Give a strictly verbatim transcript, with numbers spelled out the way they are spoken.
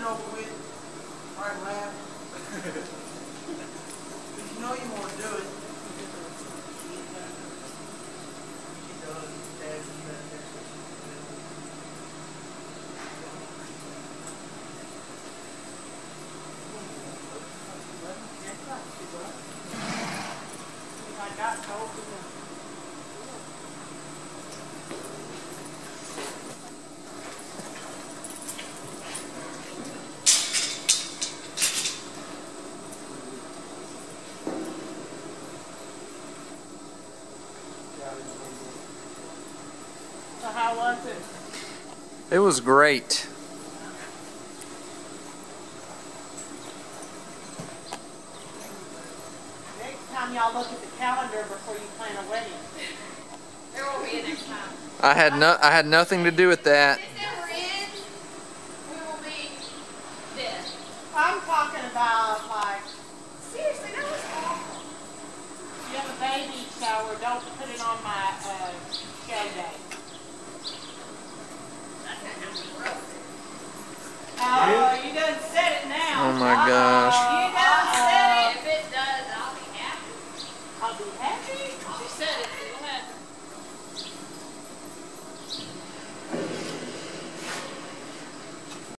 it over with. Right, laugh. But you know you want to do it. She does. Dad's right there. I got told to the So how was it? It was great. Next time y'all look at the calendar before you plan a wedding. There won't be a next time. I had no I had nothing to do with that. If this ever ends, we will be dead. I'm talking about like, Seriously, that was awful. you have a baby shower, don't put it on my uh, show day. That's not how we roast it. Oh, you done said it now. Oh my gosh. You done Uh, said it. if it does, I'll be happy. I'll be happy. She said it, it'll happen.